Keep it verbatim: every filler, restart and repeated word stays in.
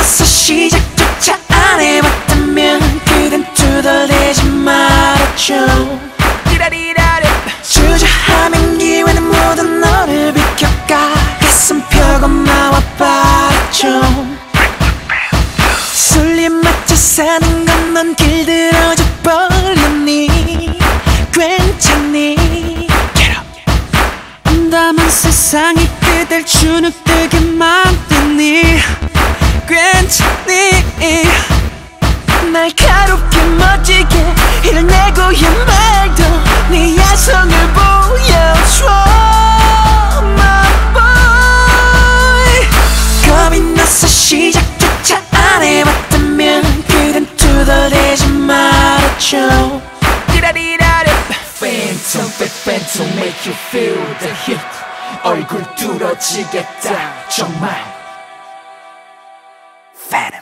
나서 시작조차 안 해봤다면 그댄 두덜대지 말아줘. 주저하면 기회는 모두 너를 비켜가. 가슴 펴고 나와 바라줘. 순리에 맞춰 사는 건 넌 길들어져 버렸니? 괜찮니? 다만 세상이 그댈 주눅들게 만드니? 괜찮니? 날카롭게 멋지게 이를 내고야 말도 네 야성을 보여줘. My boy. 겁이 나서 시작조차 안 해봤다면 그댄 두덜대지 말아줘. Phantom, phantom, make you feel the heat. 얼굴 뚫어지겠다 정말. Phantom.